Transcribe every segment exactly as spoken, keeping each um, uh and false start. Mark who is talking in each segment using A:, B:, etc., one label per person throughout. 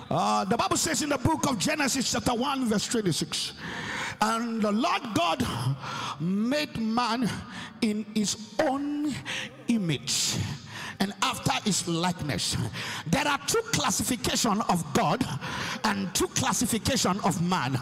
A: Uh, the Bible says in the book of Genesis chapter one verse twenty-six, and the Lord God made man in his own image and after his likeness. There are two classifications of God and two classifications of man,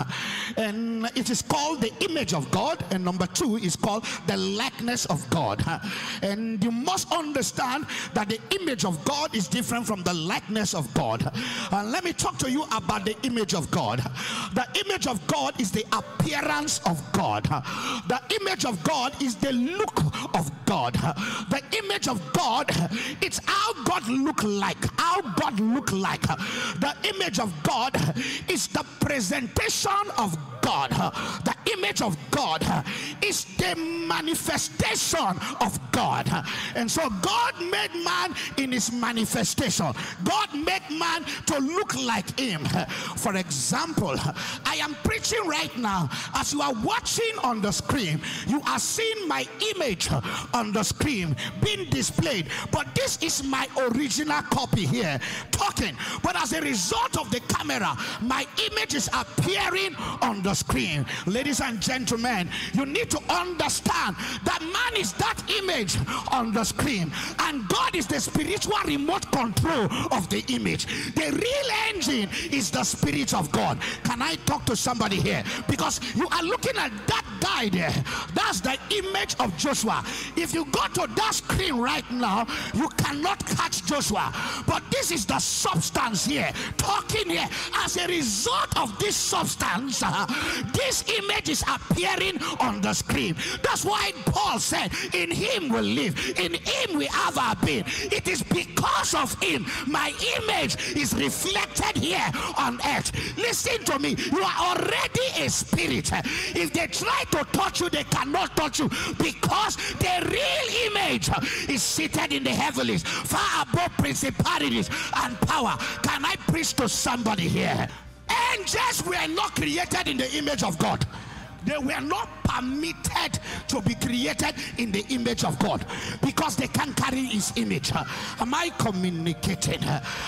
A: and it is called the image of God, and number two is called the likeness of God. And you must understand that the image of God is different from the likeness of God. And let me talk to you about the image of God. The image of God is the appearance of God. The image of God is the look of God. The image of God, it's how God look like, how God look like. The image of God is the presentation of God. The image of God is the manifestation of God. And so God made man in his manifestation. God made man to look like him. For example, I am preaching right now. As you are watching on the screen, you are seeing my image on the screen being displayed, but this is my original copy here talking. But as a result of the camera, my image is appearing on the screen. Ladies and gentlemen, you need to understand that man is that image on the screen, and God is the spiritual remote control of the image. The real engine is the Spirit of God. Can I talk to somebody here? Because you are looking at that guy there. That's the image of Joshua. If you go to that screen right now, you cannot catch Joshua, but this is the substance here talking here. As a result of this substance, uh, this image is appearing on the screen. That's why Paul said, in him we live, in him we have our being. It is because of him my image is reflected here on earth. Listen to me, you are already a spirit. If they try to touch you, they cannot touch you, because the real image is seated in the heavens, far above principalities and power. Can I preach to somebody here? Angels were not created in the image of God. They were not permitted to be created in the image of God, because they can't carry his image. Am I communicating?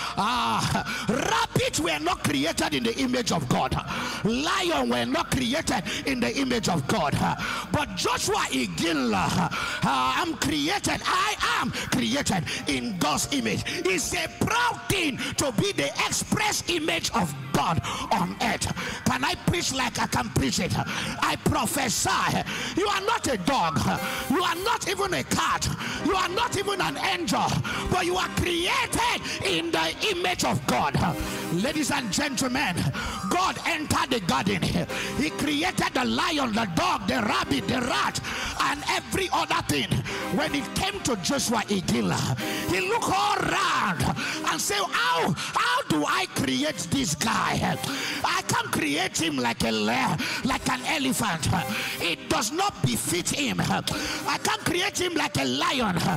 A: Ah, rabbits were not created in the image of God. Lion were not created in the image of God. But Joshua Iginla, uh, I'm created, I am created in God's image. It's a proud thing to be the express image of God on earth. Can I preach like I can preach it? I prophesy, you are not a dog, you are not even a cat, you are not even an angel, but you are created in the image of God. Ladies and gentlemen, God entered the garden. He created the lion, the dog, the rabbit, the rat, and every other thing. When it came to Joshua Iginla, he looked all around and said, how, how do I create this guy? I can't create him like a like an elephant. It does not befit him. I can't create him like a lion. Uh,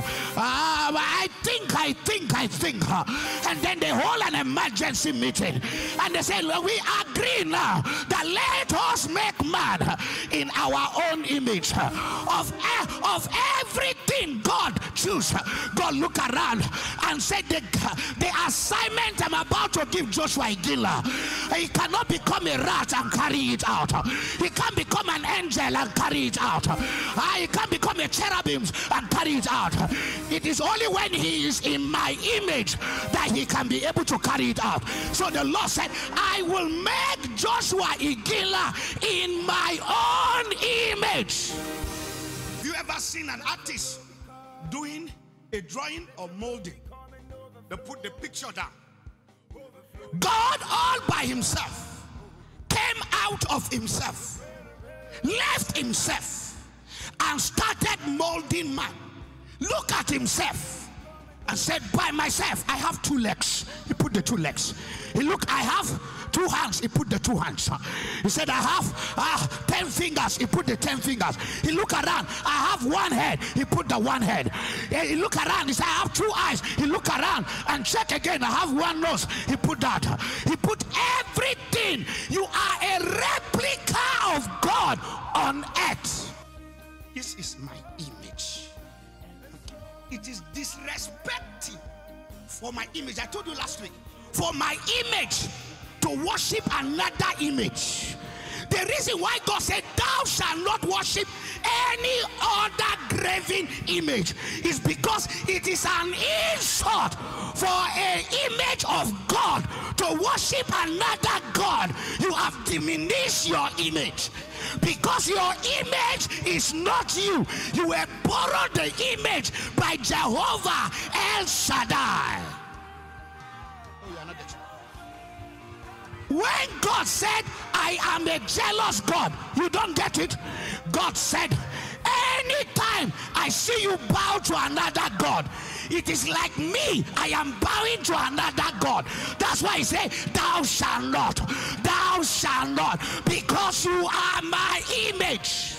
A: I think, I think, I think. And then they hold an emergency meeting, and they say, well, we agree now that let us make man in our own image. Of, of everything God choose, God look around and said, the, the assignment I'm about to give Joshua Iginla, he cannot become a rat and carry it out. He can't become an angel and carry it out. Uh, he can't become a cherubim and carry it out. It is only when he is in my image that he can be able to carry it out. So the Lord said, I will make Joshua Iginla in my own image. Have you ever seen an artist doing a drawing or molding? They put the picture down. God all by himself came out of himself, left himself, and started molding man. Look at himself and said, by myself I have two legs. He put the two legs. He looked, I have two hands. He put the two hands. He said, I have uh, ten fingers. He put the ten fingers. He looked around, I have one head. He put the one head. He looked around, he said, I have two eyes. He looked around and check again, I have one nose. He put that. He put everything. You are a replica of God on earth. This is my image. It is disrespecting for my image. I told you last week, for my image to worship another image. The reason why God said thou shalt not worship any other graven image is because it is an insult for an image of God to worship another God. You have diminished your image, because your image is not you. You were borrowed the image by Jehovah El Shaddai. When God said, I am a jealous God, you don't get it. God said, anytime I see you bow to another God, it is like me, I am bowing to another God. That's why he said, thou shalt not, thou shalt not, because you are my image.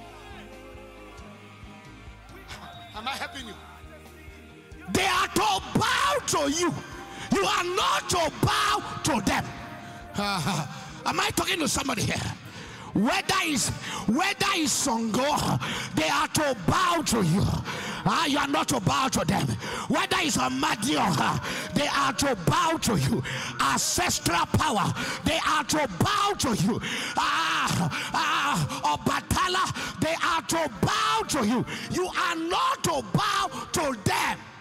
A: Am I helping you? They are to bow to you. You are not to bow to them. Uh, am I talking to somebody here? Whether it's whether it's Songo, they are to bow to you. Ah, uh, you are not to bow to them. Whether it's Amadio, uh, they are to bow to you. Ancestral power, they are to bow to you. Ah, ah, Obatala, they are to bow to you. You are not to bow to them.